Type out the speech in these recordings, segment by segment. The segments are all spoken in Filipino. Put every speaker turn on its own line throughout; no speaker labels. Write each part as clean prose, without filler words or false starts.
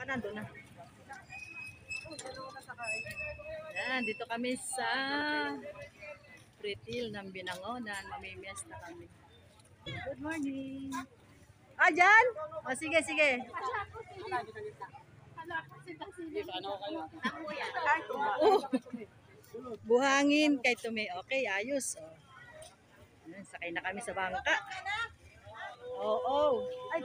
nandun na. Yan, dito kami sa Pretil ng Binangonan. Mamimias na kami. Good morning. Ah, dyan? O, sige, sige. Oh, buhangin kay Tumi. Okay, ayos. Oh. Ayan, sakay na kami sa bangka. Oo. Ay,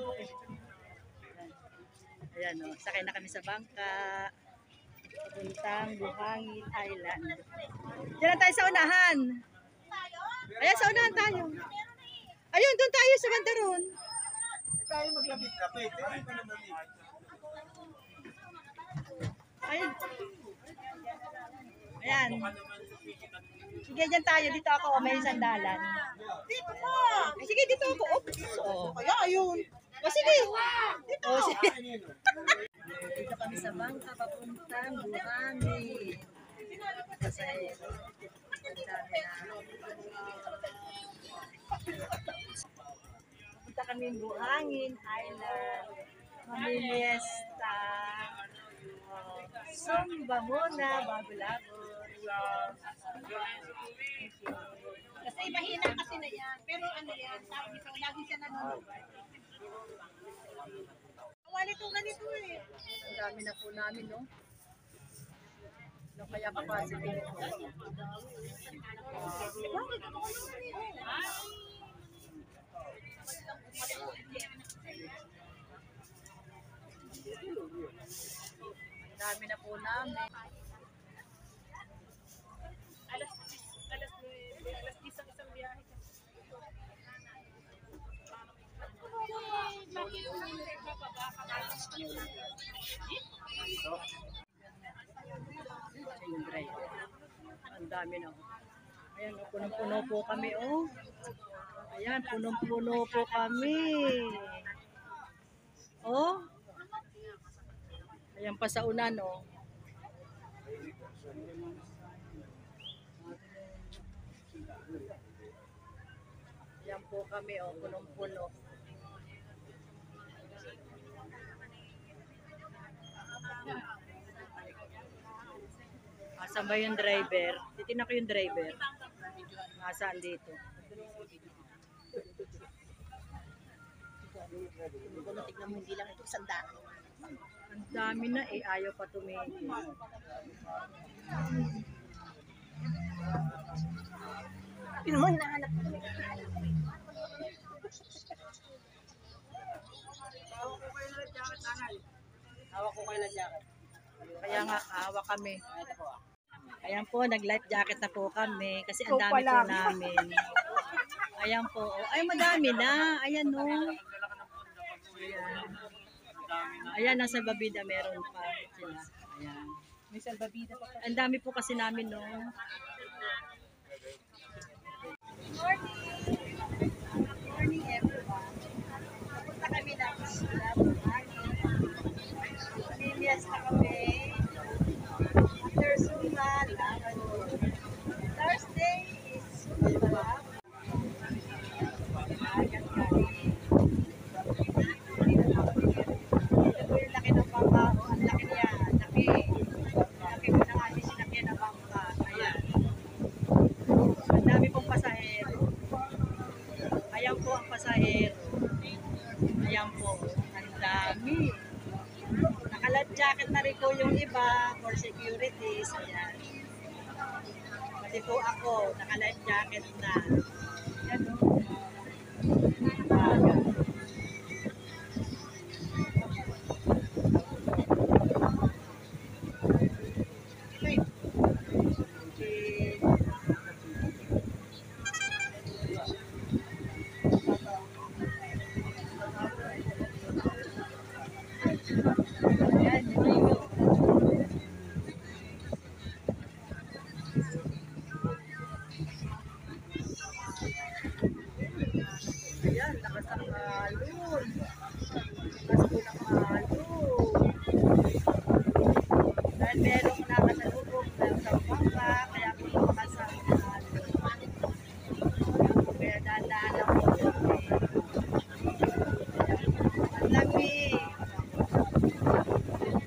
ayan, oh, sakay na kami sa bangka. Puntang Buhangin Island. Diyan na tayo sa unahan. Ayan, sa unahan tayo. Ayun, doon tayo sa banda ron.
Tayo maglapit-lapit.
Ayun. Ayan. Sige, dyan tayo. Dito ako. May sandalan.
Dito po!
Ay, sige, dito ako. Oops. Oh.
Kaya ayun.
O, sige. Dito. O, sige. Dito kami sa bangka. Papuntang Buhangin. Kasi, ang dami na. Punta kami Buhangin Island. Mamimiesta. Sumba muna, bago labot.
Kasi mahina kasi na yan. Pero ano yan, sabi ko, lagi siya nanonood. Wala ito ganito eh.
Ang dami na po namin, no? No, kaya capacity nito. Ang dami na po namin.
Alas 10 ang isang biyahe.
Yung driver. Ang dami na. Ayan, oh, punong-puno po kami, oh. Ayan, punong-puno po kami. Oh. Ayan pa sa unan, oh. Ayan po kami, oh, punong-puno. Asan ba yung driver? Titignan ko yung driver. Nasaan dito?
Tignan mo, hindi lang ito sandaan.
Ang dami na eh. Ayaw pa tumigil.
Yun mo, hinahanap ko.
Hawak ko kayo ng jacket.
Kaya nga, hawak kami.
Ito po.
Ayan po, nag-life jacket na po kami. Kasi ang dami po namin. Ayan po. Ay, madami na. Ayan, no. Ayan. Ayan, nasa Babida meron pa sila. Ayan.
May salbabida pa.
Ang dami po kasi namin, no.
Good morning everyone. Punta kami ng Sula, Buhangin. Mamimias na kami. After Sula, Thursday is Sula. Agad kami. Ito yung laki ng bangka. Ang laki niya. Laki. Laki ko na kami sinakyan ng bangka. Ayan. Ang dami pong pasahero. Ayan po ang pasahero. Ayan po. Ang dami. Naka-life jacket na rin po yung iba for securities. Ayan. Pati po ako, naka-life jacket na. Ayan o. Ayan, lakas ng alon. Lakas po ng alon. Dahil merong nakasalubong na sa bangka, kaya po lakas ang alon. Kaya dahan-dahan lang po kami. Ang lamig.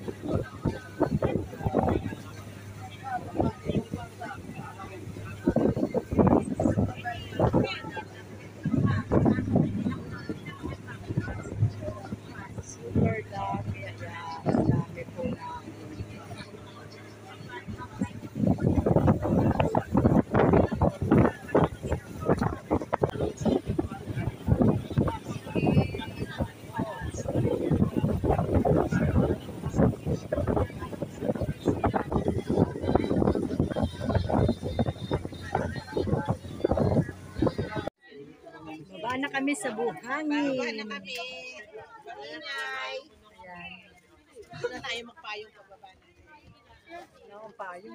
kami sa buhangin.
kami. Ingay.
Ayan.
Hindi na tayo magpayong pababa na.
Ano ang payong?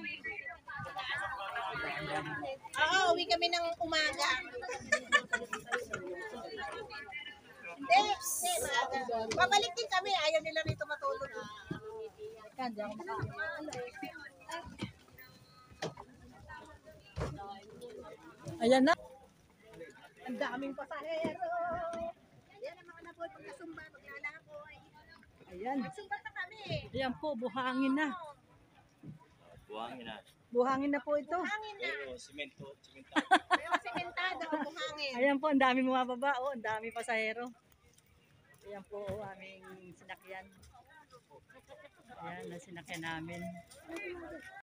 Oo, uwi kami ng umaga. Hindi, maaga. Babalik din kami. Ayaw nila rito matulog.
Teka, di ako Ayan na.
Ang daming pasahero. Yan ang mga naboy pagkasumba, maglalakoy.
Ayan.
Nagsumba na kami.
Ayan po, buhangin na.
Buhangin na.
Buhangin na po ito.
Hangin na.
Pero simento.
Pero sementado, buhangin.
Ayan po, ang dami bumababa. Oh, ang dami pasahero. Ayan po, oh, aming sinakyan. Ayan, ang sinakyan namin.